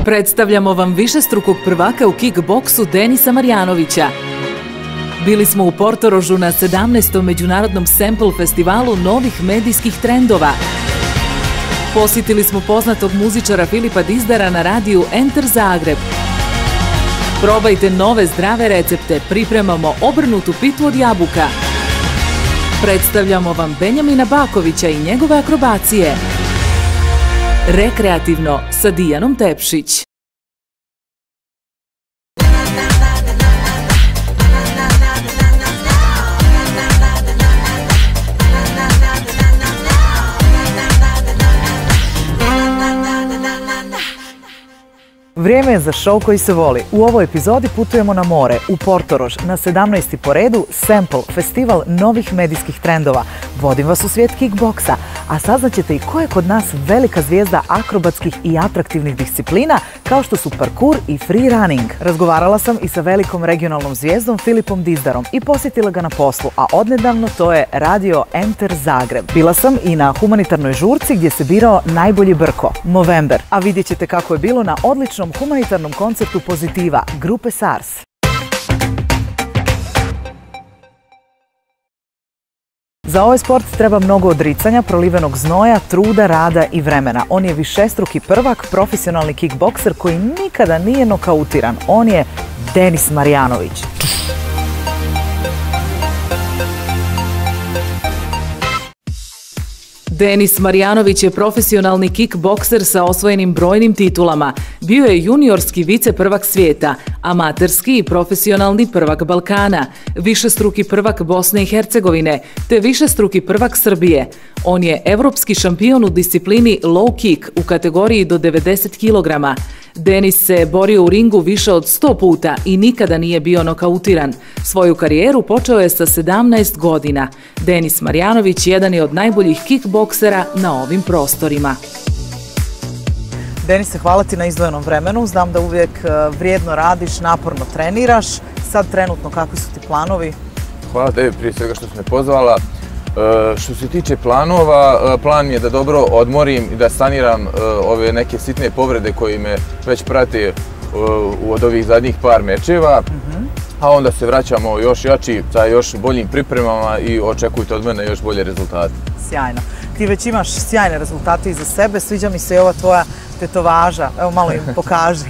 Predstavljamo vam višestrukog prvaka u kickboksu Denisa Marjanovića. Bili smo u Portorožu na 17. Međunarodnom Sample festivalu novih medijskih trendova. Posjetili smo poznatog muzičara Filipa Dizdara na radiju Enter Zagreb. Probajte nove zdrave recepte, pripremamo obrnutu pitu od jabuka. Predstavljamo vam Benjamina Bakovića i njegove akrobacije. Rekreativno sa Dijanom Tepšić. Vrijeme je za šou koji se voli. U ovoj epizodi putujemo na more, u Portorož, na 17. po redu Sample, festival novih medijskih trendova. Vodim vas u svijet kickboksa, a saznaćete i ko je kod nas velika zvijezda akrobatskih i atraktivnih disciplina, kao što su parkour i free running. Razgovarala sam i sa velikom regionalnom zvijezdom Filipom Dizdarom i posjetila ga na poslu, a odnedavno to je radio Enter Zagreb. Bila sam i na humanitarnoj žurci gdje se birao najbolji brko, Movember, a vidjet ćete kako je bilo na odličnom humanitarnom koncertu Pozitiva, grupe SARS. Za ovaj sport treba mnogo odricanja, prolivenog znoja, truda, rada i vremena. On je višestruki prvak, profesionalni kickbokser koji nikada nije nokautiran. On je Denis Marjanović. Denis Marjanović je profesionalni kickbokser sa osvojenim brojnim titulama. Bio je juniorski viceprvak svijeta, amaterski i profesionalni prvak Balkana, višestruki prvak Bosne i Hercegovine, te višestruki prvak Srbije. On je evropski šampion u disciplini low kick u kategoriji do 90 kg. Denis se borio u ringu više od 100 puta i nikada nije bio nokautiran. Svoju karijeru počeo je sa 17 godina. Denis Marjanović jedan je od najboljih kickboksera na ovim prostorima. Denise, hvala ti na izdvojenom vremenu. Znam da uvijek vrijedno radiš, naporno treniraš. Sad trenutno kakvi su ti planovi? Hvala tebi prije svega što si me pozvala. Što se tiče planova, plan je da dobro odmorim i da saniram ove neke sitne povrede koje me već prate od ovih zadnjih par mečeva, a onda se vraćamo još jači sa još boljim pripremama i očekujte od mene još bolje rezultate. Sjajno. Ti već imaš sjajne rezultate iza sebe, sviđa mi se i ova tvoja tetovaža. Evo malo im pokaži.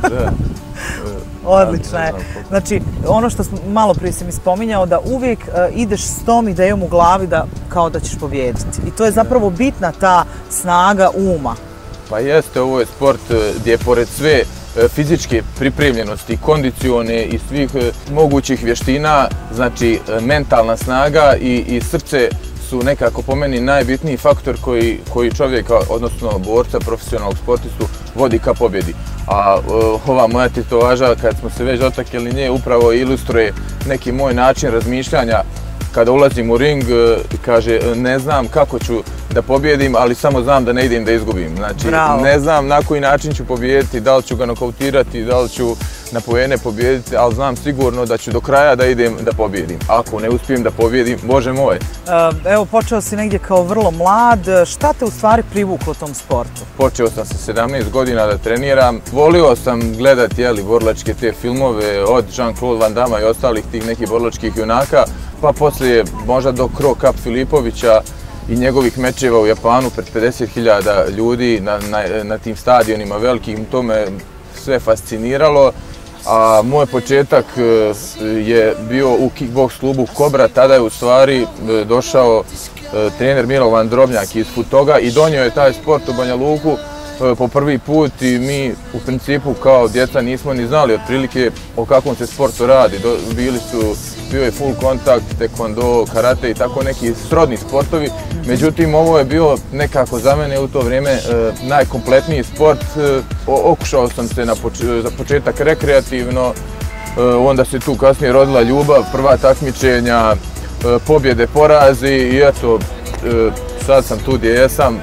Odlična je. Znači, ono što malo prije si mi spominjao, da uvijek ideš s tom idejom u glavi kao da ćeš pobijediti. I to je zapravo bitna ta snaga uma. Pa jeste, ovo je sport gdje pored sve fizičke pripremljenosti, kondicione i svih mogućih vještina, znači mentalna snaga i srce su nekako po meni najbitniji faktor koji čovjeka, odnosno borca, profesionalnog sportistu, vodi ka pobjedi. A ova moja tetovaža, kad smo se već dotakli nje, upravo ilustruje neki moj način razmišljanja. Kada ulazim u ring, kaže, ne znam kako ću da pobjedim, ali samo znam da ne idem da izgubim. Znači, ne znam na koji način ću pobijediti, da li ću ga nokautirati, da li ću na poene pobijediti, ali znam sigurno da ću do kraja da idem da pobjedim. Ako ne uspijem da pobjedim, Bože moj. Evo, počeo si negdje kao vrlo mlad. Šta te u stvari privuklo tom sportu? Počeo sam sa 17 godina da treniram. Volio sam gledati borilačke te filmove od Jean-Claude Van Damme i ostalih tih nekih borilačkih junaka, pa poslije možda do Cro Cup Filipovića i njegovih mečeva u Japanu pred 50.000 ljudi na tim stadionima velikim, to me sve fasciniralo. A moj početak je bio u kickboks klubu Kobra, tada je u stvari došao trener Milovan Drobnjak iz Futoga i donio je taj sport u Banja Luku po prvi put i mi u principu kao djeca nismo ni znali otprilike o kakvom se sportu radi. Bio je full kontakt, taekwondo, karate i tako neki srodni sportovi. Međutim, ovo je bio nekako za mene u to vrijeme najkompletniji sport. Okušao sam se za početak rekreativno, onda se tu kasnije rodila ljubav, prva takmičenja, pobjede, porazi i eto, sad sam tu gdje jesam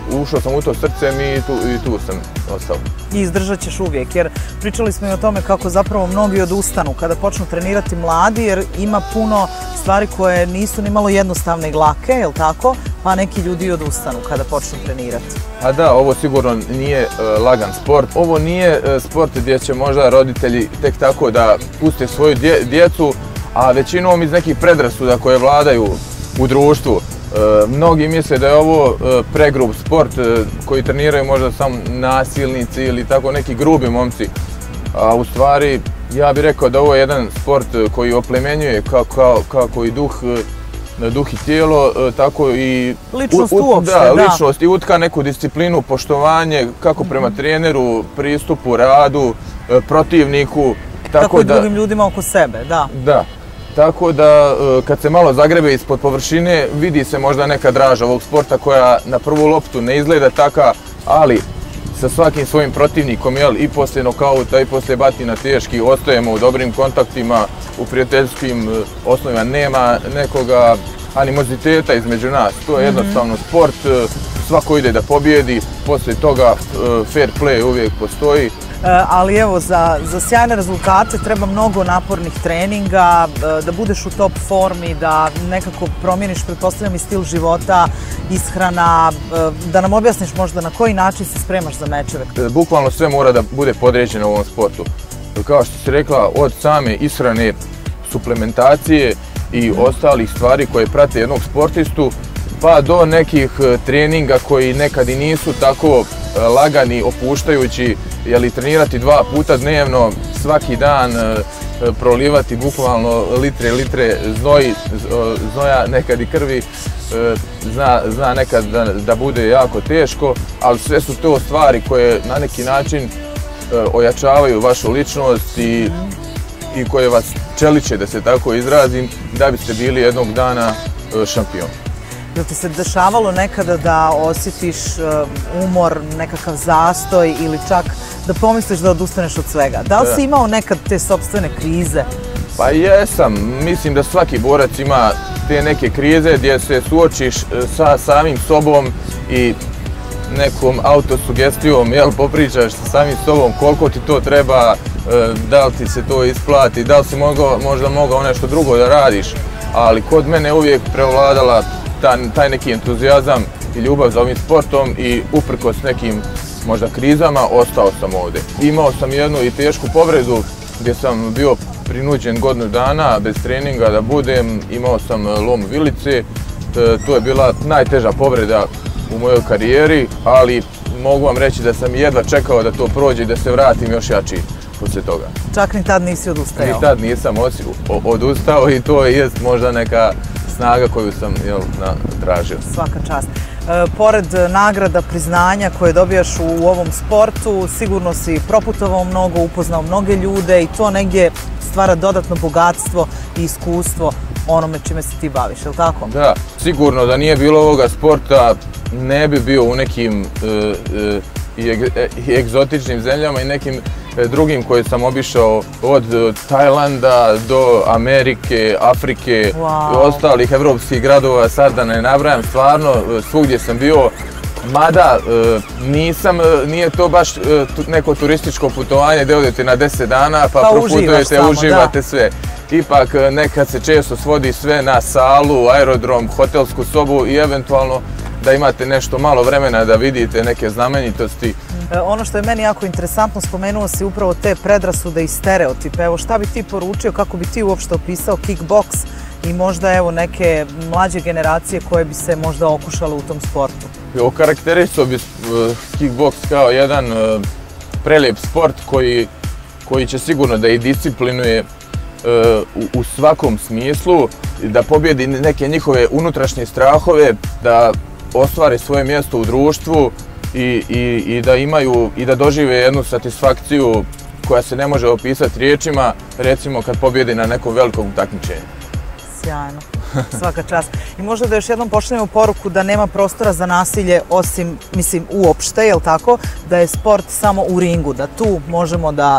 ušao sam u to srcem i tu sam ostao. I izdržat ćeš uvijek, jer pričali smo i o tome kako zapravo mnogi odustanu kada počnu trenirati mladi, jer ima puno stvari koje nisu ni malo jednostavne i lake, jel tako? Pa neki ljudi odustanu kada počnu trenirati. A da, ovo sigurno nije lagan sport. Ovo nije sport gdje će možda roditelji tek tako da puste svoju djecu, a većinom iz nekih predrasuda koje vladaju u društvu. Mnogi misle da je ovo pregrub sport koji treniraju možda samo nasilnici ili tako neki grubi momci. A u stvari, ja bih rekao da ovo je jedan sport koji oplemenjuje kako i duh i tijelo, tako i ličnost uopšte, da. Ličnost i utka neku disciplinu, poštovanje kako prema treneru, pristupu, radu, protivniku. Tako i drugim ljudima oko sebe, da. Da. Tako da kad se malo zagrebe ispod površine vidi se možda neka draža ovog sporta koja na prvu loptu ne izgleda taka, ali sa svakim svojim protivnikom i poslije nokauta i poslije batina teški ostajemo u dobrim kontaktima, u prijateljskim osnovima, nema nekoga animoziteta između nas. To je jednostavno sport, svako ide da pobjedi, poslije toga fair play uvijek postoji. Ali evo, za sjajne rezultate treba mnogo napornih treninga, da budeš u top formi, da nekako promijeniš, pretpostavljam, i stil života, ishrana, da nam objasniš možda na koji način se spremaš za mečeve. Bukvalno sve mora da bude podređeno u ovom sportu. Kao što si rekla, od same ishrane, suplementacije i ostalih stvari koje prate jednog sportistu, pa do nekih treninga koji nekad i nisu tako lagani, opuštajući, trenirati 2 puta dnevno, svaki dan prolivati bukvalno litre znoja, nekad i krvi, zna nekad da bude jako teško, ali sve su to stvari koje na neki način ojačavaju vašu ličnost i koje vas čeliče, da se tako izrazim, da biste bili jednog dana šampion. Jel ti se dešavalo nekada da osjetiš umor, nekakav zastoj ili čak da pomisliš da odustaneš od svega? Da li si imao nekad te sopstvene krize? Pa jesam. Mislim da svaki borac ima te neke krize gdje se suočiš sa samim sobom i nekom autosugestijom, popričaš sa samim sobom koliko ti to treba, da li ti se to isplati, da li si možda mogao nešto drugo da radiš, ali kod mene uvijek prevladala taj neki entuzijazam i ljubav za ovim sportom i uprkos nekim možda krizama ostao sam ovdje. Imao sam jednu i tešku povredu gdje sam bio prinuđen godinu dana bez treninga da budem, imao sam lom vilice, to je bila najteža povreda u mojoj karijeri, ali mogu vam reći da sam jedva čekao da to prođe i da se vratim još jači poslije toga. Čak ni tad nisi odustajao? Ni tad nisam odustao i to je možda neka snaga koju sam tražio. Svaka čast. Pored nagrada, priznanja koje dobijaš u ovom sportu, sigurno si proputovao mnogo, upoznao mnoge ljude i to negdje stvara dodatno bogatstvo i iskustvo onome čime se ti baviš, je li tako? Da, sigurno da nije bilo ovoga sporta ne bi bio u nekim i egzotičnim zemljama i nekim drugim koje sam obišao od Tajlanda do Amerike, Afrike i ostalih evropskih gradova, sad da ne nabrajam, stvarno svugdje sam bio, mada nije to baš neko turističko putovanje gdje odete na 10 dana pa proputujete, uživate sve. Ipak nekad se često svodi sve na salu, aerodrom, hotelsku sobu i eventualno da imate nešto malo vremena da vidite neke znamenitosti. Ono što je meni jako interesantno, spomenuo si upravo te predrasude i stereotipe. Evo, šta bi ti poručio, kako bi ti uopšte opisao kickboks i možda evo neke mlađe generacije koje bi se možda okušale u tom sportu? Okarakterisao bi kickboks kao jedan prelijep sport koji će sigurno da i disciplinuje u svakom smislu, da pobjedi neke njihove unutrašnje strahove, da ostvare svoje mjesto u društvu i da imaju i da dožive jednu satisfakciju koja se ne može opisati riječima, recimo kad pobjede na nekom velikom takmičenju. Sjajno, svaka čast. I možda da još jednom pošaljemo poruku da nema prostora za nasilje osim, mislim, uopšte, jel tako, da je sport samo u ringu, da tu možemo da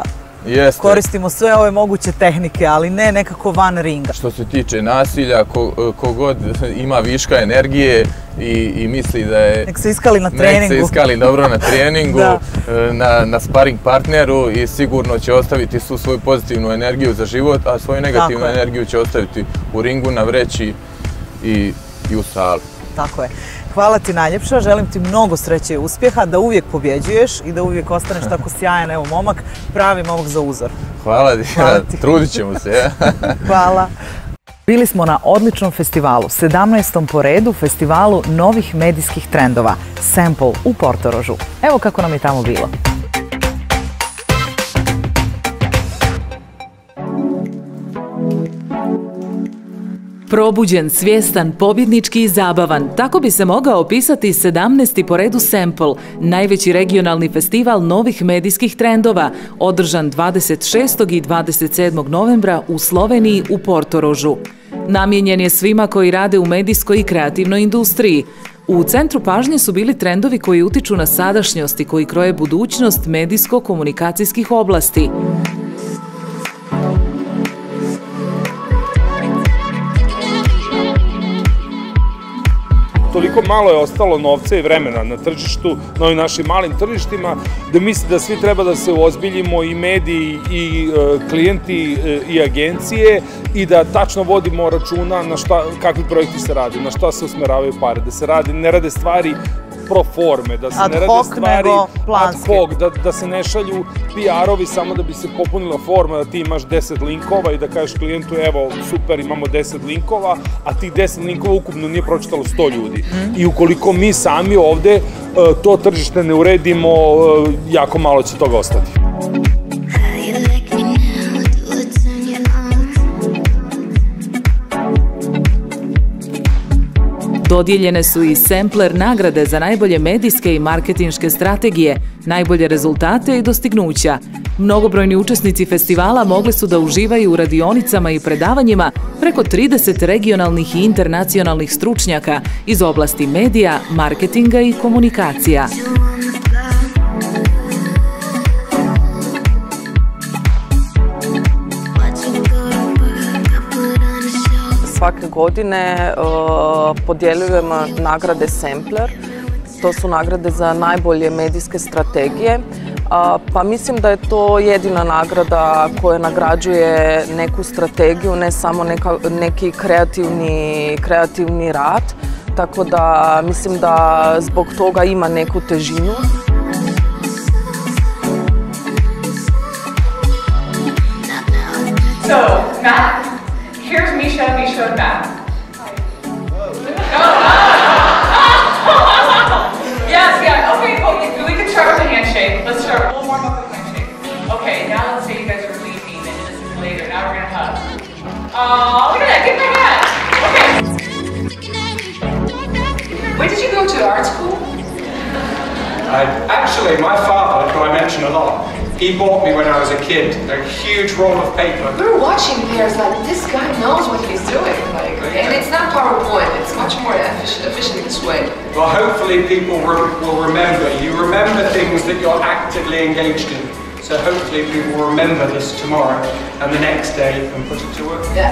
koristimo sve ove moguće tehnike, ali ne nekako van ringa. Što se tiče nasilja, kogod ima viška energije i misli da je... Nek se iskali na treningu. Nek se iskali dobro na treningu, na sparing partneru i sigurno će ostaviti svu svoju pozitivnu energiju za život, a svoju negativnu energiju će ostaviti u ringu, na vreći i u sali. Tako je. Hvala ti najljepša, želim ti mnogo sreće i uspjeha, da uvijek pobjeđuješ i da uvijek ostaneš tako sjajan, evo momak, pravi momak za uzor. Hvala ti, trudit ćemo se. Hvala. Bili smo na odličnom festivalu, 17. po redu festivalu novih medijskih trendova, Sample u Portorožu. Evo kako nam je tamo bilo. Probuđen, svjestan, pobjednički i zabavan, tako bi se mogao opisati 17. po redu Sample, najveći regionalni festival novih medijskih trendova, održan 26. i 27. novembra u Sloveniji u Portorožu. Namijenjen je svima koji rade u medijskoj i kreativnoj industriji. U centru pažnje su bili trendovi koji utiču na sadašnjost i koji kroje budućnost medijsko-komunikacijskih oblasti. Toliko malo je ostalo novca i vremena na tržištu, na ovim našim malim tržištima, da mislim da svi treba da se uozbiljimo, i mediji, i klijenti, i agencije, i da tačno vodimo računa na kakvi projekti se rade, na šta se usmeravaju pare, da se ne rade stvari pro forme, da se ne rade stvari ad hoc, da se ne šalju PR-ovi samo da bi se popunila forma, da ti imaš 10 linkova i da kažeš klijentu evo super imamo 10 linkova, a tih 10 linkova ukupno nije pročitalo 100 ljudi. I ukoliko mi sami ovde to tržište ne uredimo, jako malo će toga ostati. Dodijeljene su i Sampler nagrade za najbolje medijske i marketinške strategije, najbolje rezultate i dostignuća. Mnogobrojni učesnici festivala mogli su da uživaju u radionicama i predavanjima preko 30 regionalnih i internacionalnih stručnjaka iz oblasti medija, marketinga i komunikacija. Svake godine podjeljujemo nagrade Sampler. To su nagrade za najbolje medijske strategije. Pa mislim da je to jedina nagrada koja nagrađuje neku strategiju, ne samo neki kreativni rad. Tako da mislim da zbog toga ima neku težinu. Here's Misha and Matt. Yes, yeah, okay, well, we can start with a handshake. Let's start, we'll warm up with a handshake. Okay, now let's say you guys are leaving and this is later. Now we're gonna hug. Oh, look at that, give me a hand. Okay. When did you go to art school? Actually, my father, who I mention a lot, he bought me when I was a kid a huge roll of paper. We were watching here, it's like, this guy knows what he's doing. Like, and it's not PowerPoint, it's much more efficient this way. Well, hopefully people will remember. You remember things that you're actively engaged in. So hopefully people will remember this tomorrow and the next day and put it to work. Yeah.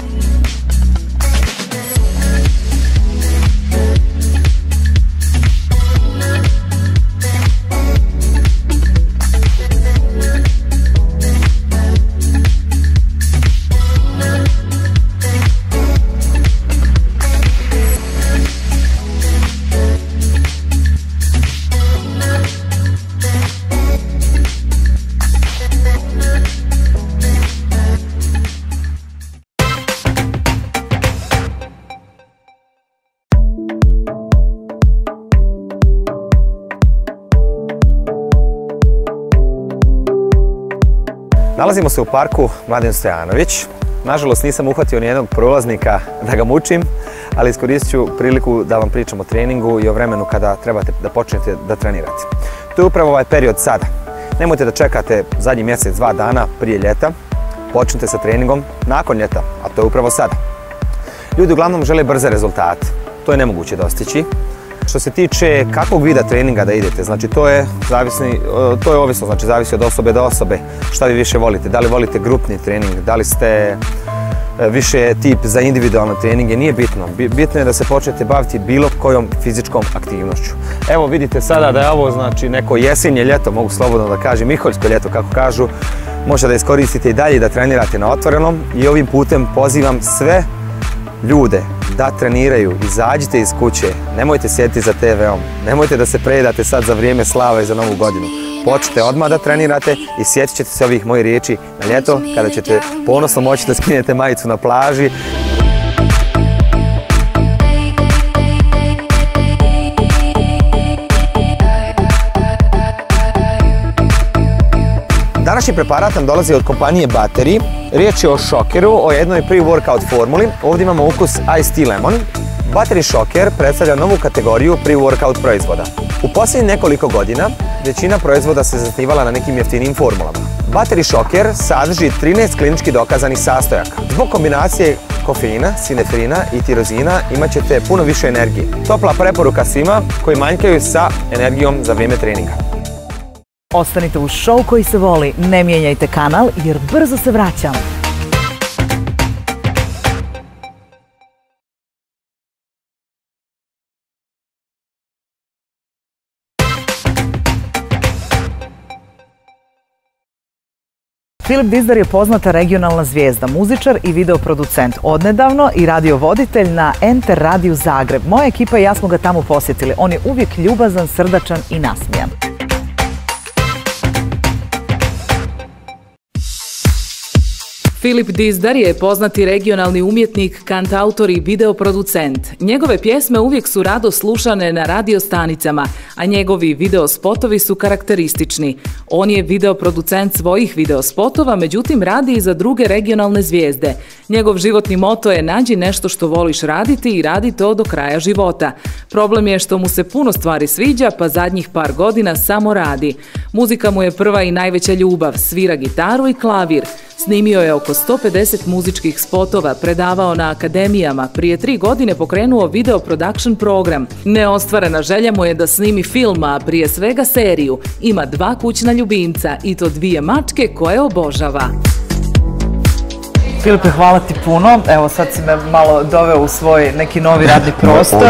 Nalazimo se u parku Mladen Stojanović. Nažalost nisam uhvatio nijednog prolaznika da ga mučim, ali iskoristit ću priliku da vam pričam o treningu i o vremenu kada trebate da počnete da trenirate. To je upravo ovaj period sada. Nemojte da čekate zadnji mjesec, 2 dana prije ljeta. Počnite sa treningom nakon ljeta, a to je upravo sada. Ljudi uglavnom žele brze rezultate. To je nemoguće dostići. Što se tiče kakvog vida treninga da idete, znači to je ovisno, znači zavisi od osobe do osobe šta vi više volite. Da li volite grupni trening, da li ste više tip za individualne treninge, nije bitno. Bitno je da se počnete baviti bilo kojom fizičkom aktivnošću. Evo vidite sada da je ovo znači neko jesenje ljeto, mogu slobodno da kažem, miholjsko ljeto kako kažu, možete da iskoristite i dalje da trenirate na otvorenom i ovim putem pozivam sve ljude da treniraju, izađite iz kuće, nemojte sjediti za TV-om, nemojte da se prejedate sad za vrijeme slave i za Novu godinu. Počnite odmah da trenirate i sjetit ćete se ovih mojih riječi na ljeto kada ćete ponosno moći da skinete majicu na plaži. Današnji preparat nam dolazi od kompanije Battery. Riječ je o šokeru, o jednoj pre-workout formuli. Ovdje imamo ukus Iced Tea Lemon. Battery šoker predstavlja novu kategoriju pre-workout proizvoda. U posljednjih nekoliko godina većina proizvoda se zasnivala na nekim jeftinijim formulama. Battery šoker sadrži 13 klinički dokazanih sastojaka. Zbog kombinacije kofeina, sinefrina i tirozina imat ćete puno više energije. Topla preporuka svima koji manjkaju sa energijom za vrijeme treninga. Ostanite uz show koji se voli, ne mijenjajte kanal jer brzo se vraćam. Filip Dizdar je poznata regionalna zvijezda, muzičar i videoproducent. Odnedavno i radiovoditelj na Enter Radiju Zagreb. Moja ekipa i ja smo ga tamo posjetili. On je uvijek ljubazan, srdačan i nasmijan. Filip Dizdar je poznati regionalni umjetnik, kantautor i videoproducent. Njegove pjesme uvijek su rado slušane na radiostanicama, a njegovi videospotovi su karakteristični. On je videoproducent svojih videospotova, međutim radi i za druge regionalne zvijezde. Njegov životni moto je nađi nešto što voliš raditi i radi to do kraja života. Problem je što mu se puno stvari sviđa, pa zadnjih par godina samo radi. Muzika mu je prva i najveća ljubav, svira gitaru i klavir. Snimio je oko 150 muzičkih spotova, predavao na akademijama, prije 3 godine pokrenuo video production program. Neostvarena želja mu je da snimi film, a prije svega seriju. Ima 2 kućna ljubimca i to 2 mačke koje obožava. Filipe, hvala ti puno. Evo sad si me malo doveo u svoj neki novi radni prostor.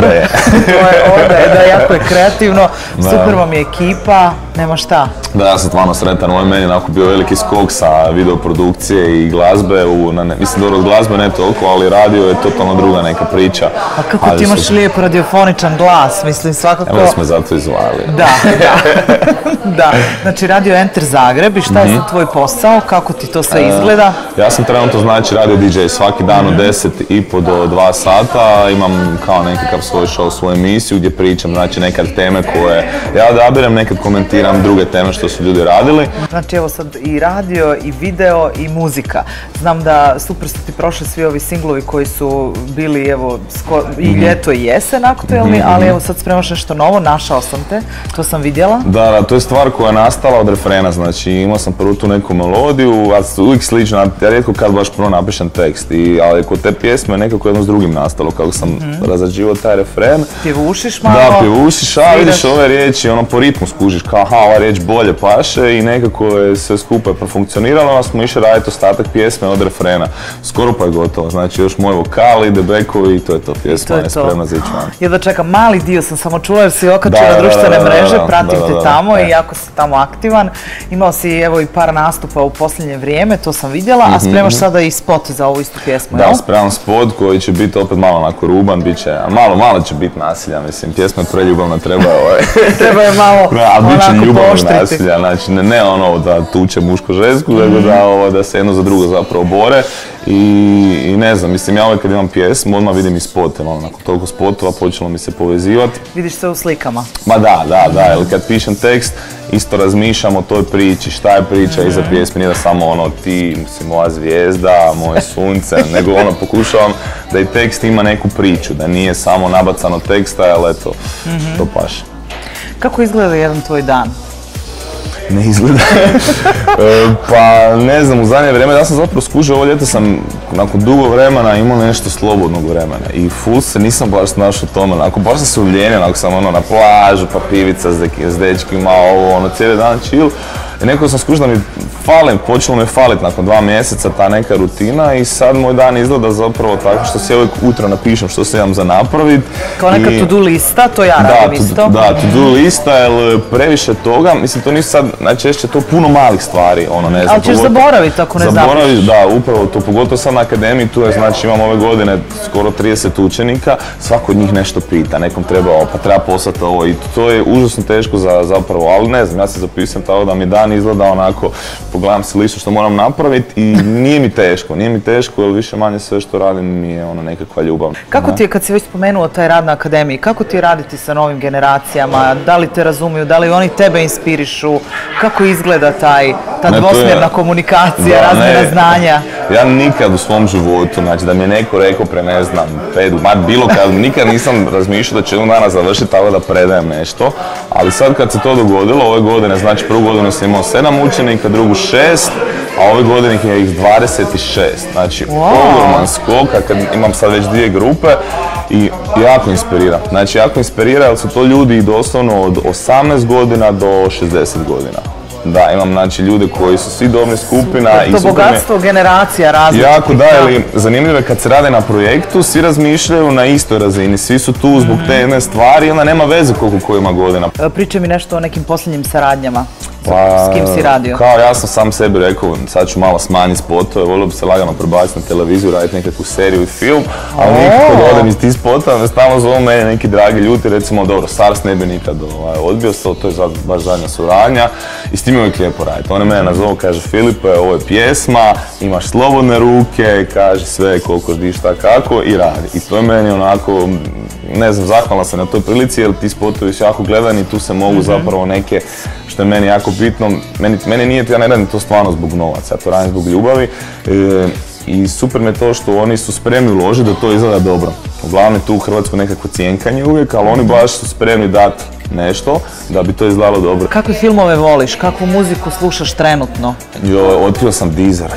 Ovdje je, da, jako je kreativno. Super vam je ekipa, nema šta. Da, ja sam stvarno sretan. Ovo je meni onako bio veliki skok sa videoprodukcije i glazbe. Mislim, dobro, od glazbe ne toliko, ali radio je totalno druga neka priča. A kako ti imaš lijep radiofoničan glas, mislim svakako... Evo smo zato izvali. Da, da. Da, znači Radio Enter Zagreb i šta je sad tvoj posao, kako ti to sve izgleda? Ja sam trenutno znači radio DJ svaki dan od 10:30 do 2 sata, imam kao nekakav svoj show, svoju emisiju gdje pričam znači nekad teme koje ja odabirem, nekad komentiram druge teme što su ljudi radili. Znači evo sad i radio, i video, i muzika. Znam da super su ti prošli svi ovi singlovi koji su bili evo i ljeto i jesen aktuelni, ali evo sad spremaš nešto novo, našao sam te, to sam vidjela. Da, to je stvar koja je nastala od refrena, znači imao sam prvo tu neku melodiju, a uvijek slično, ja rijetko kad baš prvo napišem tekst, ali kod te pjesme nekako jedno s drugim nastalo, kako sam razrađivao taj refren. Pjevušiš malo? Da, pjevušiš, a vidiš ove riječi, ono po ritmu skužiš, kao aha, ova riječ bolje paše i nekako je sve skupa profunkcioniralo, a smo išli raditi ostatak pjesme od refrena. Skoro pa je gotovo, znači još moj vokal, ide bekovi i to je to, pjesma je spremna za ići van. Ja da čekam, mali dio sam samo čula jer si okačio na društvene mreže, pratim te tamo i jako si tamo aktivan. Imao si evo i par nastupa u posljednje vrijeme, to sam vidjela, a spremaš sada i spot za ovu istu pjesmu, jel? Da, spremam spot koji će biti opet malo onako ruban, bit će, malo će biti nasilja, mislim, pjesma je preljubavna, treba je malo onako pooštriti. Nasilja, znači ne ono da tuče muško-žensku, nego da se jedno za drugo zapravo bore i ne znam, mislim, ja uvijek kad imam pjesmu, odmah vidim i spote, nakon toliko spotova počelo mi se povezivati. Vidiš se u slikama? Ma da, jer kad pišem tekst, isto razmišljam o toj priči, šta je priča iza pjesme, nije da samo ono ti, mislim, moja zvijezda, moje sunce, nego ono pokušavam da i tekst ima neku priču, da nije samo nabacano teksta, ali eto, to paše. Kako izgleda jedan tvoj dan? ne izgleda. Pa ne znam, u zadnje vrijeme ja sam zapravo skužio, ovo ljeto sam nakon dugo vremena imao nešto slobodnog vremena i full se nisam baš snašao tome, onako baš sam se uvljenio, onako sam ono na plažu, pa pivica s dečkima, ovo ono cijeli dan chill. I nekako sam skužio da mi počelo mi falit nakon 2 mjeseca ta neka rutina i sad moj dan izgleda zapravo tako što si uvijek ujutro napišem što se imam za napravit. Kao neka to-do lista, to ja radim isto. Da, to-do lista, jer previše toga, mislim to nisu sad, najčešće to puno malih stvari, ono ne znam. Ali ćeš zaboraviti ako ne zapišeš. Da, upravo to, pogotovo sad na akademiji, tu je znači imam ove godine skoro 30 učenika, svako od njih nešto pita, nekom treba ovo, pa treba poslati ovo i to je užasno teško zapravo, ali ne znam, ja se zapisujem tako da mi dan izgleda onako, pogledam si listu što moram napraviti i nije mi teško jer više manje sve što radim mi je ono nekakva ljubav. Kako ti je, kad si već spomenuo taj rad na akademiji, kako ti je raditi sa novim generacijama, da li te razumiju, da li oni tebe inspirišu, kako izgleda ta dvosmjerna komunikacija, razmjena znanja? Ja nikad u svom životu, znači da mi je neko rekao pre ne znam, bilo kad, nikad nisam razmišljao da ću jednog dana završiti tako da predajem nešto, ali sad kad se to dogodilo, ove godine, znači prvu godinu sam imao 7 učenika, drugu 6, a ove godine je ih 26, znači ogroman skok, a kad imam sad već 2 grupe i jako inspirira, jer su to ljudi doslovno od 18 godina do 60 godina. Da, imam znači ljude koji su svi dobne skupina. To bogatstvo generacija različitih. Jako da, ali zanimljivo je kad se rade na projektu, svi razmišljaju na istoj razini, svi su tu zbog te jedne stvari i onda nema veze koliko ko ima godina. Pričaj mi nešto o nekim posljednjim saradnjama. S kim si radio? Kao ja sam sam sebi rekao, sad ću malo smanjiti spotove, volio bi se lagano prebaciti na televiziju, raditi nekakvu seriju i film, ali nikako da odem iz tih spotova, me stalno zovu mene neki dragi ljudi, recimo dobro, SARS ne bi nikad odbio, to je baš zadnja suradnja i s tim je uvijek lijepo raditi. Oni mene nazovu, kaže Filipe, ovo je pjesma, imaš slobodne ruke, kaže sve koliko ždiš šta kako i radi. I to je meni onako, ne znam, zahvalna sam na toj prilici jer ti spotovi su jako gledani i tu se mogu zapravo neke, što je meni jako bitno, meni nije, ja ne radim to stvarno zbog novaca, ja to radim zbog ljubavi i super mi je to što oni su spremni uložiti da to izgleda dobro. Uglavnom je tu u Hrvatskoj nekako cjenkanje uvijek, ali oni baš su spremni dati nešto da bi to izgledalo dobro. Kakve filmove voliš? Kakvu muziku slušaš trenutno? Otkrio sam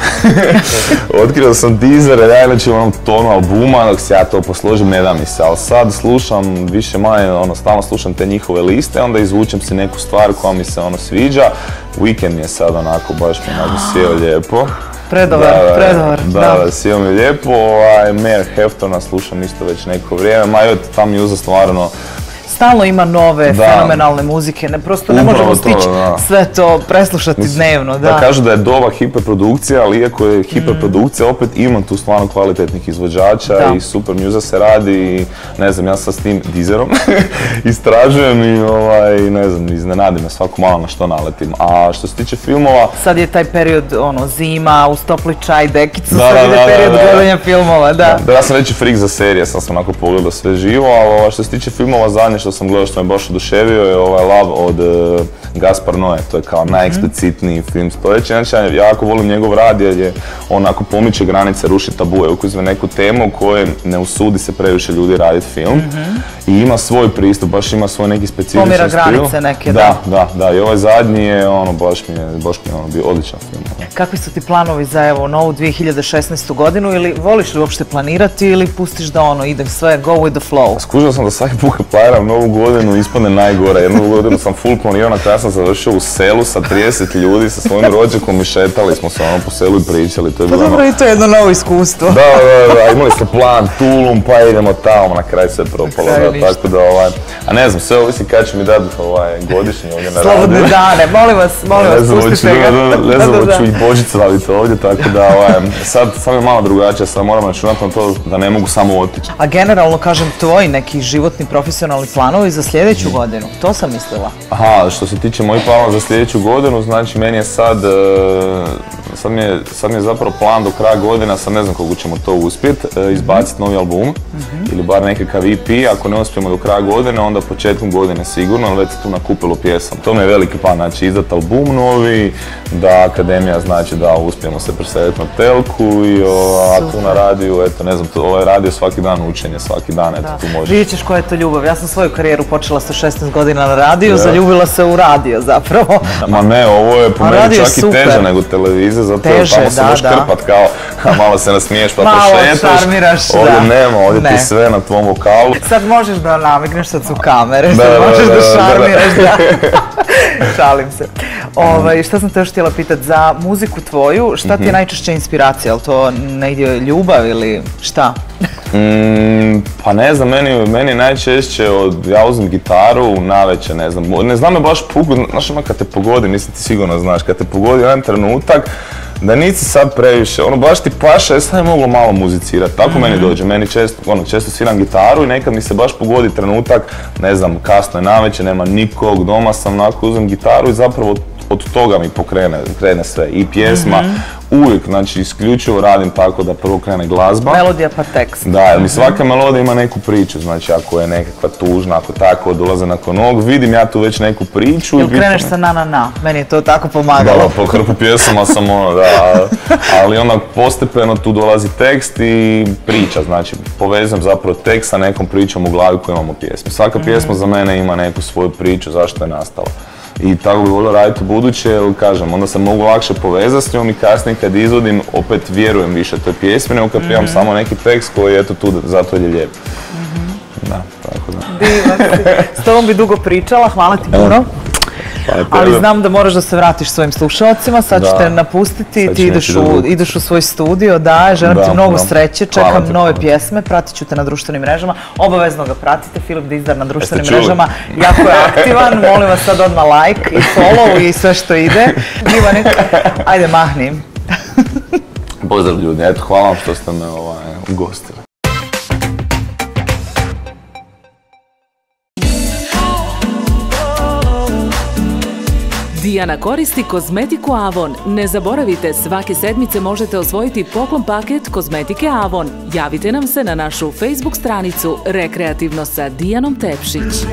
Deezer, ja inače imam tonu albuma, dok se ja to posložim ne da mi se, ali sad slušam više manje, stalno slušam te njihove liste, onda izvučem si neku stvar koja mi se sviđa. Weekend mi je sad onako, baš mi onako sjeo lijepo. Predobar. Da, sjeo mi lijepo, Mayer Heftona slušam isto već neko vrijeme, ta muza stvarno stalno ima nove, fenomenalne muzike, prosto ne možemo stići sve to preslušati dnevno. Da kažu da je doba hiperprodukcija, ali iako je hiperprodukcija, opet ima tu stvarno kvalitetnih izvođača i super muza se radi i ne znam, ja sad s tim Deezerom istražujem i ne znam, iznenadim me svako malo na što naletim. A što se tiče filmova... Sad je taj period, zima, uz topli čaj, dekicu, sad je period gledanja filmova, da. Ja sam reći freak za serije, sad sam onako pogledao sve živo, ali što se tiče filmova zadnje što sam gledao što me baš oduševio je Love od Gaspar Noé, to je kao najeksplicitniji film stoljeća. Znači, ja jako volim njegov rad jer je onako pomiče granice, ruši tabue, ukazuje neku temu koje ne usudi se previše ljudi raditi film i ima svoj pristup, baš ima svoj neki specifičan stil. Pomira granice neke, da. I ovaj zadnji je baš mi je bio odličan film. Kakvi su ti planovi za novu 2016. godinu ili voliš li uopšte planirati ili pustiš da idem sve, go with the flow? Skužio sam da svaki put kad planiram novu godinu ispadne najgore. Jednu godinu sam full planirao, na kraju sam završio u selu sa 30 ljudi, sa svojim rođakom i šetali smo se po selu i pričali. Pa dobro, i to je jedno novo iskustvo. Da, imali ste plan, Tulum, pa idemo tamo, na kraju sve propalo. Tako da, a ne znam, sve ovisi kada će mi dati godišnji ovdje na radiju. Slobodne dane, molim vas, pustite ga. Ne znam, hoću i Božić raditi ovdje, tako da sad je malo drugačije, sad moram računati na to da ne mogu samo otići. A generalno, kažem, tvoji neki životni profesionalni planovi za sljedeću godinu, to sam mislila. Aha, što se tiče mojih planova za sljedeću godinu, znači meni je sad mi je zapravo plan do kraja godina, sad ne znam koliko ćemo to uspjeti, izbaciti novi album ili bar nekakav EP, ako ne uspijemo do kraja godine, onda početkom godine sigurno, ali već se tu nakupilo pjesama. To mi je veliki plan, znači izdat album novi, da akademija znači da uspijemo se preseliti na telku i tu na radiju, eto ne znam, ovaj radio svaki dan učenje, svaki dan, eto tu možeš. Vidjet ćeš koja je to ljubav. Ja sam svoju karijeru počela sa 16 godina na radiju, zaljubila se u radio zapravo. Ma ne, ovo je po meni čak i teže nego televizija, zato je tamo se možeš krpat kao, malo se nasmiješ pa pošetaš, ovdje nema, ovdje ti sve na tvom vokalu. Sad možeš da namigneš, sad su kamere, sad možeš da šarmiraš, da. Šalim se. Šta sam te još htjela pitati, za muziku tvoju, šta ti je najčešća inspiracija? Je li to negdje ljubav ili šta? Pa ne znam, meni najčešće ja uzmem gitaru navečer, ne znam me baš znaš ono kad te pogodi, mislim ti sigurno znaš, kad te pogodi jedan trenutak da nisi sad previše, baš ti paše, sad je moglo malo muzicirati, tako meni dođe, meni često sviram gitaru i nekad mi se baš pogodi trenutak, ne znam, kasno je navečer, nema nikog, doma sam, onako uzmem gitaru i zapravo od toga mi krene sve i pjesma, uvijek, znači isključivo radim tako da prvo krene glazba. Melodija pa tekst. Da, jer mi svaka melodija ima neku priču, znači ako je nekakva tužna, ako tako dolaze nakon ovog, vidim ja tu već neku priču. Jel kreneš sa na, meni je to tako pomagalo. Da, po hrpu pjesama sam ali onda postepeno tu dolazi tekst i priča, znači povezam zapravo tekst sa nekom pričom u glavi koju imamo pjesme. Svaka pjesma za mene ima neku svoju priču, zašto je nastala. I tako bi volio raditi u buduće, jer kažem, onda se mogu lakše povezati s njom i kasnije kad izvodim, opet vjerujem više toj pjesmi, nego kad imam samo neki tekst koji je eto tu, zato je lijep. Da, tako da. Divan si. S tobom bi dugo pričala, hvala ti puno. Ali znam da moraš da se vratiš svojim slušalcima, sad ću te napustiti, ti ideš u svoj studio, želim ti mnogo sreće, čekam nove pjesme, pratit ću te na društvenim mrežama, obavezno ga pratite, Filip Dizdar na društvenim mrežama, jako je aktivan, molim vas sad odmah like i follow i sve što ide. Ivane, ajde mahni. Pozdrav ljudi, eto hvala vam što ste me ugostili. Dijana koristi kozmetiku Avon. Ne zaboravite, svake sedmice možete osvojiti poklon paket kozmetike Avon. Javite nam se na našu Facebook stranicu Rekreativno sa Dijanom Tepšić.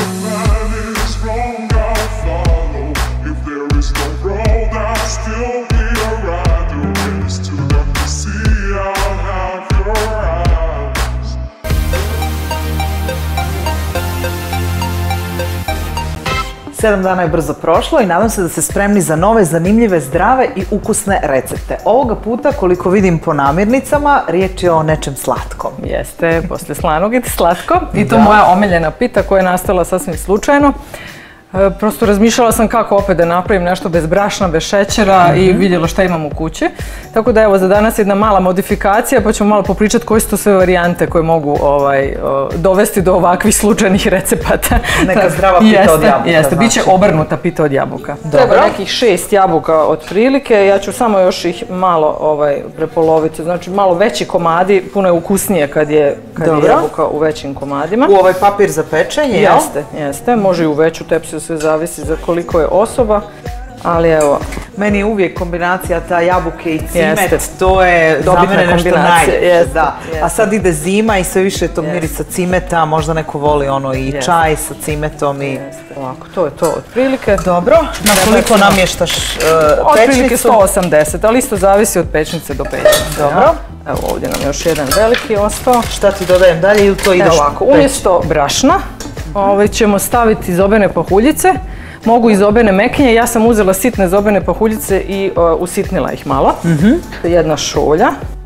Sedam dana je brzo prošlo i nadam se da ste spremni za nove, zanimljive, zdrave i ukusne recepte. Ovoga puta, koliko vidim po namirnicama, riječ je o nečem slatkom. Jeste, poslije slanog ide slatko. I to moja omiljena pita koja je nastala sasvim slučajno. Prosto razmišljala sam kako opet da napravim nešto bez brašna, bez šećera i vidjela šta imam u kući. Tako da evo za danas jedna mala modifikacija pa ćemo malo popričati koje su to sve varijante koje mogu dovesti do ovakvih slučajnih recepata. Neka zdrava pita od jabuka. Jeste, bit će obrnuta pita od jabuka. Treba nekih 6 jabuka otprilike, ja ću samo još ih malo prepoloviti, znači malo veći komadi, puno je ukusnije kad je jabuka u većim komadima. U ovaj papir za pečenje, jel? Jeste, može i u veću tepsiju, sve zavisi za koliko je osoba, ali evo. Meni je uvijek kombinacija ta jabuke i cimet, to je za mene nešto najljepše. A sad ide zima i sve više je tog mirisa cimeta, možda neko voli i čaj sa cimetom. Ovako, to je to otprilike. Dobro, na koliko namještaš pečnicu? Otprilike 180, ali isto zavisi od pečnice do pečnice. Dobro. Evo ovdje nam još jedan veliki ostao. Šta ti dodajem dalje ili to ideš ovako? Umjesto brašna ćemo staviti zobene pahuljice. Mogu i zobene mekinje, ja sam uzela sitne zobene pahuljice i usitnila ih malo. Jedna šolja.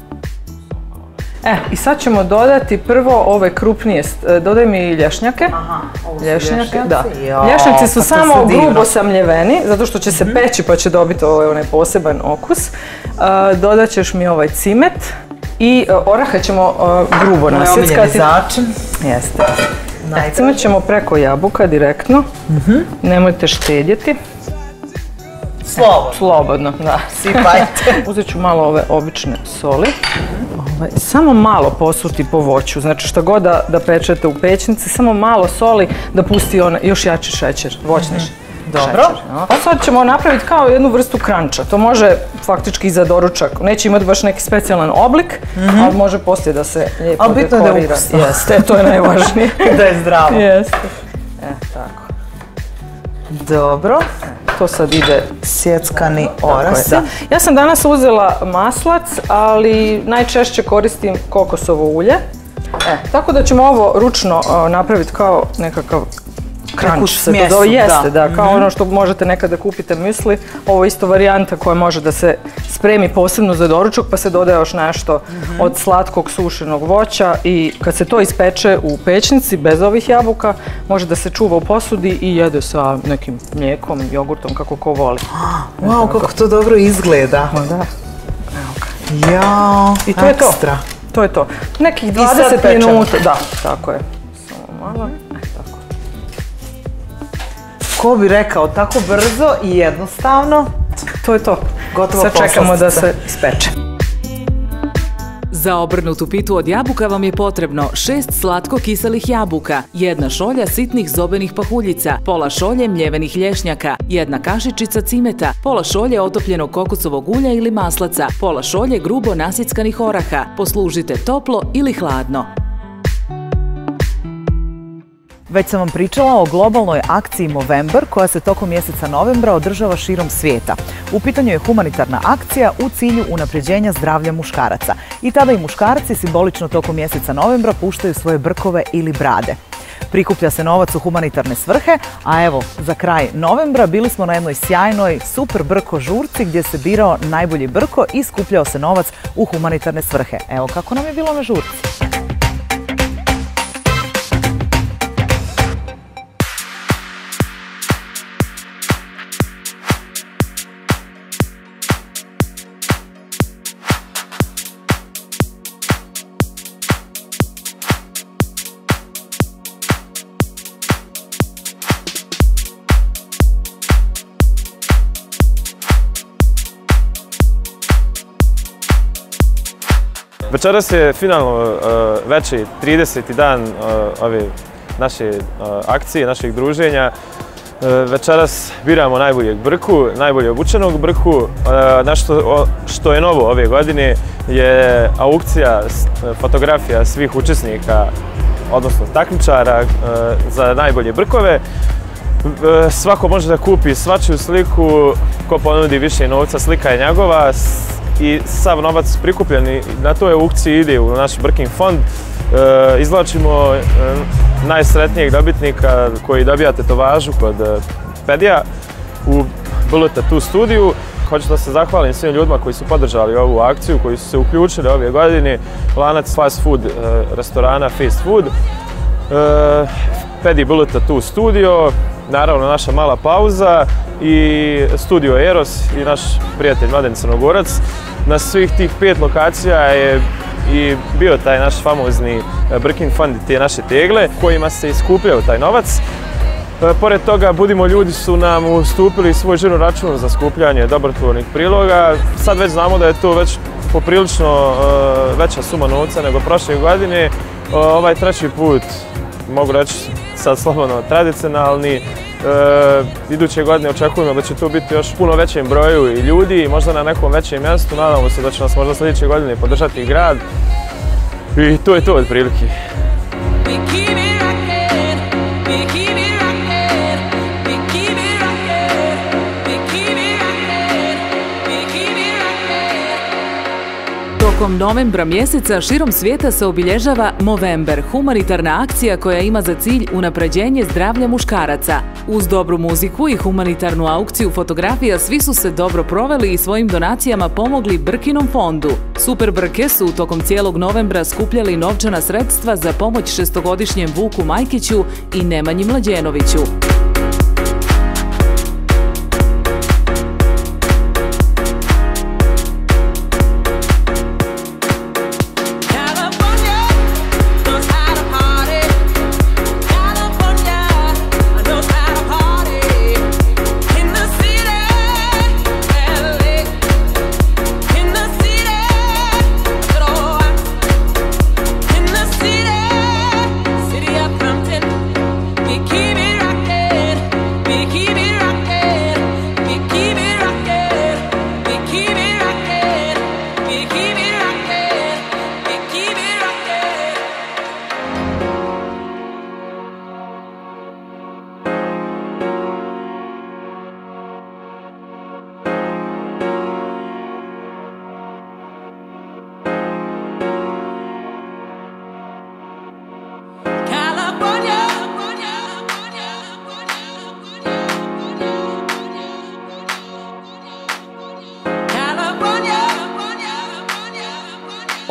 I sad ćemo dodati prvo ove krupnije, dodaj mi lješnjake. Lješnjake, da. Lješnjaci su samo grubo samljeveni, zato što će se peći pa će dobiti onaj poseban okus. Dodat ćeš mi ovaj cimet i orahe ćemo grubo nasjeckati. Moj omiljeni začin. Jeste. Cimet ćemo preko jabuka direktno, nemojte štedjeti. Slobodno, da. Sipajte. Uzet ću malo ove obične soli. Samo malo posuti po voću, znači što god da pečete u pećnici, samo malo soli da pusti još jači šećer, voćni šećer. Dobro. A sad ćemo napraviti kao jednu vrstu kranča. To može faktički za doručak. Neće imati baš neki specijalan oblik, ali može poslije da se lijepo dekorira. Ali bitno je da je ukusno. Jeste, to je najvažnije. Da je zdravo. Jeste. Tako. Dobro. To sad ide sjeckani orasi. Ja sam danas uzela maslac, ali najčešće koristim kokosovo ulje. Tako da ćemo ovo ručno napraviti kao nekakav kranč. Jeste, da, kao ono što možete nekada kupite müsli. Ovo je isto varijanta koja može da se spremi posebno za doručak, pa se dodaje još nešto od slatkog sušenog voća i kad se to ispeče u pećnici bez ovih jabuka, može da se čuva u posudi i jede sa nekim mlijekom, jogurtom, kako ko voli. Wow, kako to dobro izgleda. Da. Jao, i to je to. To je to. Nekih 20 minuta. Da, tako je. Samo malo. Tako. Ko bi rekao, tako brzo i jednostavno? To je to. Gotovo poslastica. Sad čekamo da se ispeče. Za obrnutu pitu od jabuka vam je potrebno 6 slatko-kiselih jabuka, 1 šolja sitnih zobenih pahuljica, pola šolje mljevenih lješnjaka, 1 kašičica cimeta, pola šolje otopljenog kokosovog ulja ili maslaca, pola šolje grubo nasjeckanih oraha. Poslužite toplo ili hladno. Već sam vam pričala o globalnoj akciji Movember koja se tokom mjeseca novembra održava širom svijeta. U pitanju je humanitarna akcija u cilju unapređenja zdravlja muškaraca. I tada i muškarci simbolično tokom mjeseca novembra puštaju svoje brkove ili brade. Prikuplja se novac u humanitarne svrhe, a evo, za kraj novembra bili smo na jednoj sjajnoj super brko žurci gdje se birao najbolji brko i skupljao se novac u humanitarne svrhe. Evo kako nam je bilo na žurci. Večeras je finalno veći 30. dan ove naše akcije, našeg druženja. Večeras biramo najboljeg brku, najbolje obučenog brku. Nešto što je novo ove godine je aukcija fotografija svih učesnika, odnosno takmičara za najbolje brkove. Svako može da kupi svačiju sliku, ko ponudi više novca, slika je njegova. I sav novac prikupljen na toj aukciji ide u naš Brkin fond. Izvlačimo najsretnijeg dobitnika koji dobija tetovažu kod pedija u Bullet Tattoo studiju. Hoću da se zahvalim svim ljudima koji su podržali ovu akciju, koji su se uključili ove godine. Lanac fast food restorana Fast Food, Pedi Bullet Tattoo studio, naravno naša mala pauza i studio Eros i naš prijatelj Mladen Crnogorac. Na svih tih 5 lokacija je i bio taj naš famozni Brkin fond i te naše tegle kojima se iskupljao taj novac. Pored toga, Budimo ljudi su nam ustupili svoj žiro račun za skupljanje dobrotvornih priloga. Sad već znamo da je to već poprilično veća suma novca nego prošle godine. Ovaj treći put, mogu reći sad slobodno, tradicionalni. Iduće godine očekujemo da će to biti još puno većem broju i ljudi i možda na nekom većem mjestu. Nadamo se da će nas možda sljedeće godine podržati grad. I to je to od prilike. Tokom novembra mjeseca širom svijeta se obilježava Movember, humanitarna akcija koja ima za cilj unapređenje zdravlja muškaraca. Uz dobru muziku i humanitarnu aukciju fotografija svi su se dobro proveli i svojim donacijama pomogli Brkinom fondu. Super Brke su tokom cijelog novembra skupljali novčana sredstva za pomoć 6-godišnjem Vuku Majkiću i Nemanji Mlađenoviću. Keep it rocking.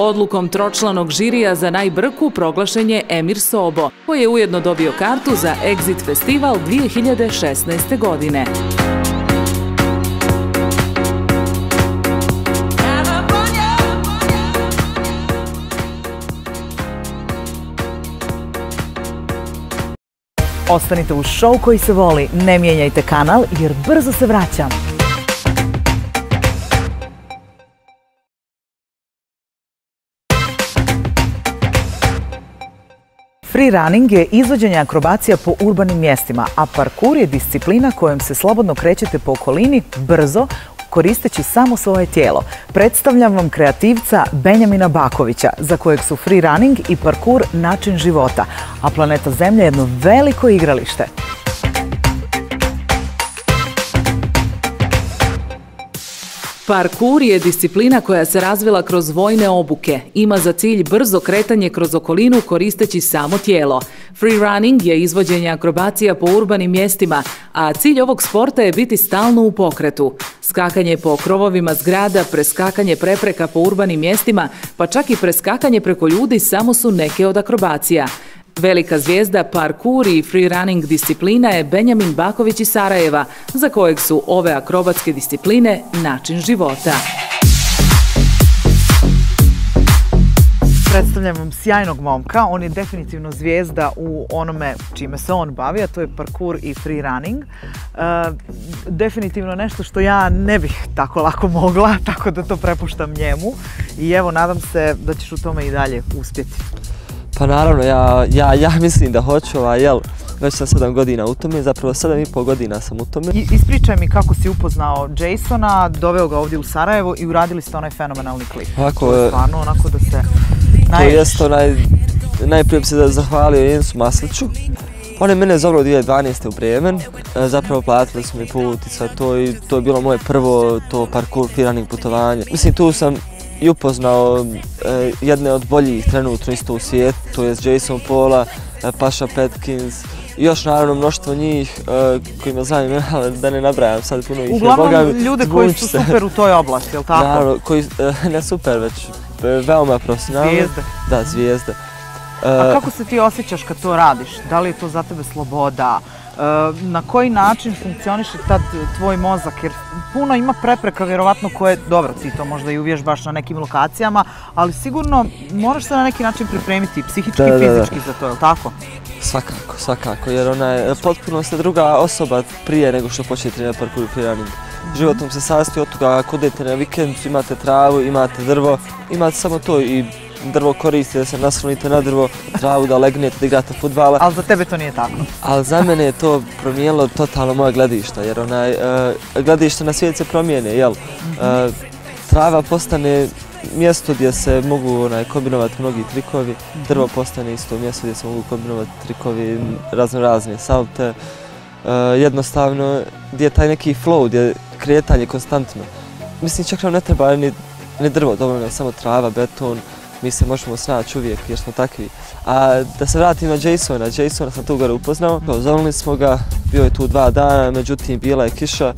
Odlukom tročlanog žirija za najbrku proglašen je Emir Sobo, koji je ujedno dobio kartu za Exit festival 2016. godine. Ostanite uz show koji se voli, ne mijenjajte kanal jer brzo se vraćam. Free running je izvođenje akrobacija po urbanim mjestima, a parkour je disciplina kojom se slobodno krećete po okolini brzo, koristeći samo svoje tijelo. Predstavljam vam kreativca Benjamina Bakovića, za kojeg su free running i parkour način života, a planeta Zemlja je jedno veliko igralište. Parkour je disciplina koja se razvila kroz vojne obuke. Ima za cilj brzo kretanje kroz okolinu koristeći samo tijelo. Free running je izvođenje akrobacija po urbanim mjestima, a cilj ovog sporta je biti stalno u pokretu. Skakanje po krovovima zgrada, preskakanje prepreka po urbanim mjestima, pa čak i preskakanje preko ljudi samo su neke od akrobacija. Velika zvijezda parkour i free running disciplina je Benjamin Baković iz Sarajeva, za kojeg su ove akrobatske discipline način života. Predstavljam vam sjajnog momka, on je definitivno zvijezda u onome čime se on bavi, a to je parkour i free running. Definitivno nešto što ja ne bih tako lako mogla, tako da to prepuštam njemu i evo nadam se da ćeš u tome i dalje uspjeti. Pa naravno, ja mislim da hoću, već sam 7 godina u tome, zapravo 7,5 godina sam u tome. Ispričaj mi kako si upoznao Jasona, doveo ga ovdje u Sarajevo i uradili ste onaj fenomenalni klip. Ovako, to je stvarno onako da se to jest najprije bi se zahvalio Jensu Masliću. On je mene zoveo 2012. u Bremen, zapravo platili smo mi put i sve to i to je bilo moje prvo parkour free running putovanje. Mislim, tu sam i upoznao jedne od boljih trenutno isto u svijetu, to je Jason Paula, Pasha Petkins i još naravno mnoštvo njih kojima znam ime, da ne nabrajam sad puno ih. Uglavnom ljude koji su super u toj oblasti, jel tako? Naravno, koji ne super, već veoma profesionalni. Zvijezde. Da, zvijezde. A kako se ti osjećaš kad to radiš? Da li je to za tebe sloboda? Na koji način funkcioniše tad tvoj mozak? Jer puno ima prepreka, vjerovatno, koje, dobro, ti to možda i uvježbaš na nekim lokacijama, ali sigurno moraš se na neki način pripremiti psihički i fizički za to, je li tako? Svakako, jer ona potpuno ste druga osoba prije nego što počnete trenirati parkour i free running. Životom se sastoji od toga, ako idete na vikendicu, imate travu, imate drvo, imate samo to i drvo koristite da se naslonite na drvo, travu da legnete, da igrate fudbala. Ali za tebe to nije tako? Ali za mene je to promijenilo totalno moje gledišta, jer gledište na svijet se promijene, jel? Trava postane mjesto gdje se mogu kombinovati mnogi trikovi, drvo postane isto mjesto gdje se mogu kombinovati trikovi, razne salte. Jednostavno, gdje je taj neki flow, gdje je kretanje konstantno. Mislim, čak nam ne treba ni drvo, dovoljno je samo trava, beton. Mi se možemo snaći uvijek jer smo takvi. A da se vratim na Jasona sam tu gore upoznao. Zovnili smo ga, bio je tu 2 dana, međutim bila je kiša.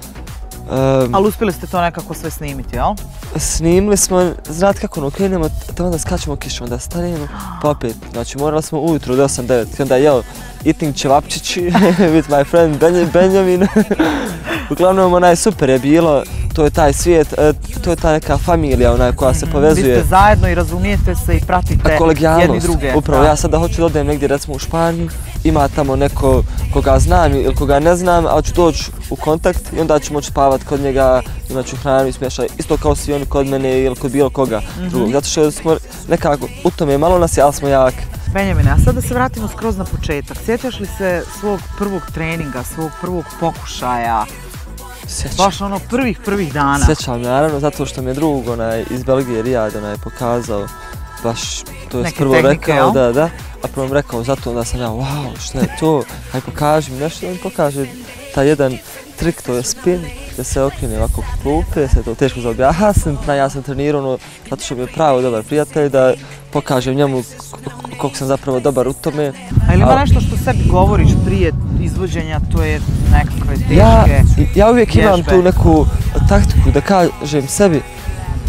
Ali uspjeli ste to nekako sve snimiti, jel? Snimili smo, znate kako krenemo, onda skačemo kišu, onda stanemo, pa opet. Znači morali smo ujutro od 8-9 i onda eating ćevapčići with my friend Benjamin. Uglavnom super je bilo, to je taj svijet, to je ta neka familija koja se povezuje. Vi ste zajedno i razumijete se i pratite jedni druge. Upravo, ja sada hoću da odem negdje recimo u Španiju, ima tamo neko koga znam ili koga ne znam, ali ću doći u kontakt i onda ću moći spavati kod njega, imat ću hranu i smještaj, isto kao svi oni kod mene ili kod bilo koga drugog. Zato što smo nekako, u tome malo nas je, ali smo jaki. Benjamine, a sad da se vratimo skroz na početak. Sjećaš li se svog prvog treninga, svog prvog pokušaja? Baš prvih dana. Sjećam, naravno, zato što mi je drug iz Belgije, Rijad, pokazao baš, to je prvo rekao, da, a prvo mi rekao zato, onda sam ja, wow, šta je to, aj pokaži mi nešto, da mi pokaže taj jedan trik, to je spin, gdje se okrene ovako klupe, se to teško za objasniti, ja sam trenirao zato što mi je pravo dobar prijatelj da pokažem njemu koliko sam zapravo dobar u tome. A ili ima nešto što sebi govoriš prije izvođenja, to je nekakve teške Ja uvijek imam tu neku taktiku da kažem sebi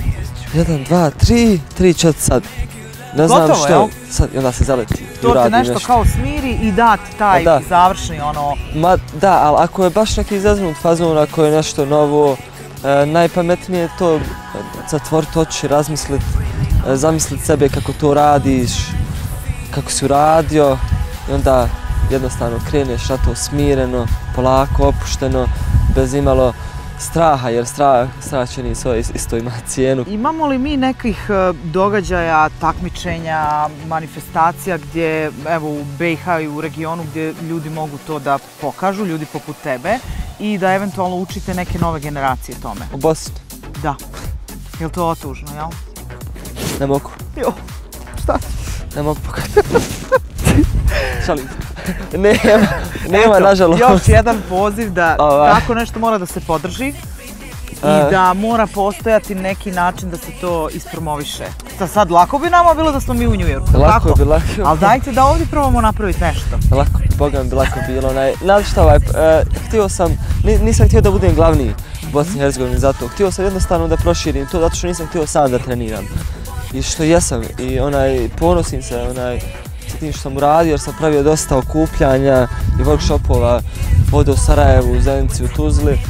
1, 2, 3, 3, 4 sad. Ne znam Gotovo, što, jel? sad, i onda se zaleti i To te uradi nešto kao smiri i dati taj završni ono... Ma da, ali ako je baš neki izaznut fazon, ako je nešto novo, najpametnije je to zatvoriti oči, razmisliti, zamisliti sebe kako to radiš, kako si uradio i onda jednostavno kreneš na to smireno, polako, opušteno, bez imalo straha, jer strah će ni svoje isto ima cijenu. Imamo li mi nekih događaja, takmičenja, manifestacija gdje, evo u BiH i u regionu gdje ljudi mogu to da pokažu, ljudi poput tebe, i da eventualno učite neke nove generacije tome? U Bosni? Da. Je li to otužno, jel? Ne mogu. Jo, šta? Ne mogu pokazati. Šalim. Nema, nažalost. Još jedan poziv da tako nešto mora da se podrži i da mora postojati neki način da se to ispromoviše. Sad, lako bi nama bilo da smo mi u New Yorku, lako bi, lako. Ali dajte da ovdje probamo napraviti nešto. Lako, Boga mi bi lako bilo. Znate šta, htio sam, nisam htio da budem glavni u Bosni i Hercegovini zato. Htio sam jednostavno da proširim to, zato što nisam htio sam da treniram. I što jesam, i ponosim se s tim što sam uradio, jer sam pravio dosta okupljanja i workshopova ovdje u Sarajevu, u Zenici, u Tuzli,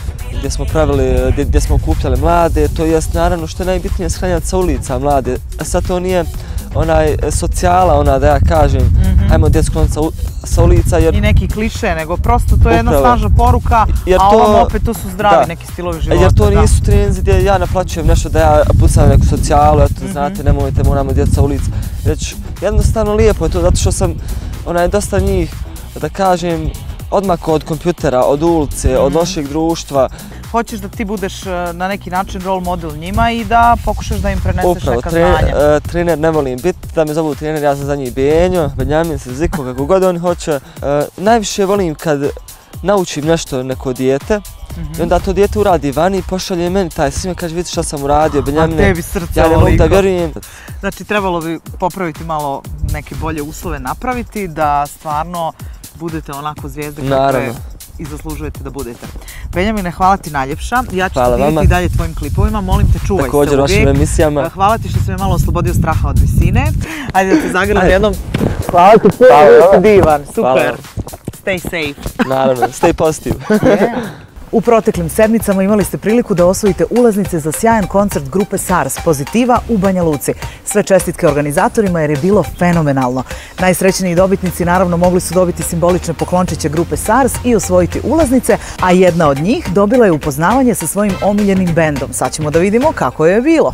gdje smo okupljali mlade, to jest naravno što je najbitnije sklanjati sa ulica mlade. Sad to nije socijala, da ja kažem, ajmo djecu kloniti sa ulica. I neki kliše, nego prosto to je jedna snažna poruka, a ovom opet to su zdravi neki stilovi života. Jer to nisu treninzi gdje ja naplaćujem nešto da ja pucam neku socijalu, eto znate, nemojte, moramo djecu sa ulica. Već jednostavno lijepo je to, zato što sam dosta njih, da kažem, odmako od kompjutera, od ulice, od lošeg društva. Hoćeš da ti budeš na neki način role model njima i da pokušaš da im preneseš neka znanja. Upravo, trener ne volim biti, da me zovu trener, ja sam za njih Benjo, Benjamin, Ziko, kako god oni hoće. Najviše volim kad naučim nešto neko dijete i onda to dijete uradi vani i pošalje meni taj svime, kaže vidi šta sam uradio, Benjamine, a tebi srce ja ne mogu da vjerujem. Znači trebalo bi popraviti malo neke bolje uslove napraviti da stvarno budete onako zvijezde kakve i zaslužujete da budete. Benjamine, hvala ti najljepša. Ja ću se vidjeti i dalje tvojim klipovima. Molim te, čuvaj se uvijek. Također vašim emisijama. Hvala ti što si me malo oslobodio straha od visine. Ajde da te zagrlim jednom. Hvala ti puno, divan, super. Stay safe. Naravno, stay positive. U proteklim sedmicama imali ste priliku da osvojite ulaznice za sjajan koncert grupe SARS Pozitiva u Banja Luci. Sve čestitke organizatorima jer je bilo fenomenalno. Najsrećniji dobitnici naravno mogli su dobiti simbolične poklončiće grupe SARS i osvojiti ulaznice, a jedna od njih dobila je upoznavanje sa svojim omiljenim bendom. Sad ćemo da vidimo kako je bilo.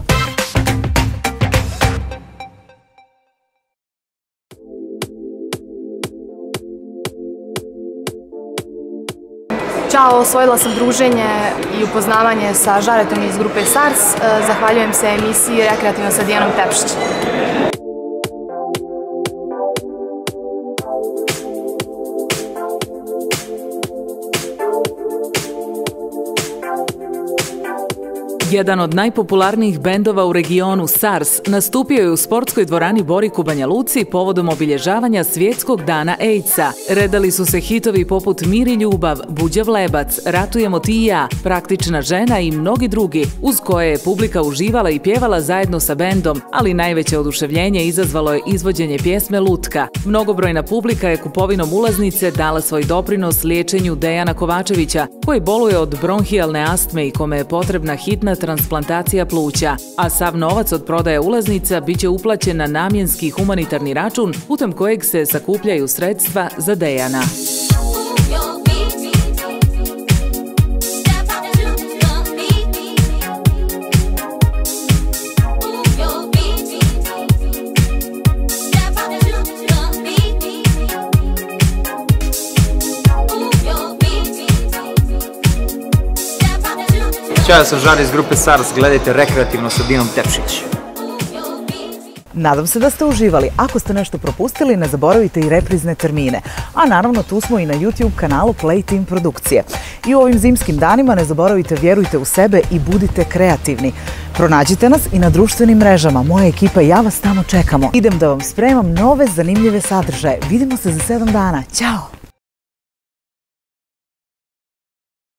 Ćao, osvojila sam druženje i upoznavanje sa Žaretom iz grupe SARS. Zahvaljujem se emisiji Rekreativno sa Dijanom Tepšić. Jedan od najpopularnijih bendova u regionu, SARS, nastupio je u sportskoj dvorani Borik u Banja Luci povodom obilježavanja Svjetskog dana AIDS-a. Redali su se hitovi poput Mir i ljubav, Buđav lebac, Ratujemo ti i ja, Praktična žena i mnogi drugi, uz koje je publika uživala i pjevala zajedno sa bendom, ali najveće oduševljenje izazvalo je izvođenje pjesme Lutka. Mnogobrojna publika je kupovinom ulaznice dala svoj doprinos liječenju Dejana Kovačevića, koji boluje od bronhijalne astme i kome je potrebna hitna transplantacija pluća, a sav novac od prodaje ulaznica biće uplaćen na namjenski humanitarni račun putem kojeg se sakupljaju sredstva za Dejana. Ćao, ja sam Žar iz grupe SARS, gledajte Rekreativno sa Dijanom Tepšić. Nadam se da ste uživali. Ako ste nešto propustili, ne zaboravite i reprizne termine. A naravno tu smo i na YouTube kanalu Play Team Produkcije. I u ovim zimskim danima ne zaboravite, vjerujte u sebe i budite kreativni. Pronađite nas i na društvenim mrežama. Moja ekipa i ja vas tamo čekamo. Idem da vam spremam nove zanimljive sadržaje. Vidimo se za 7 dana. Ćao!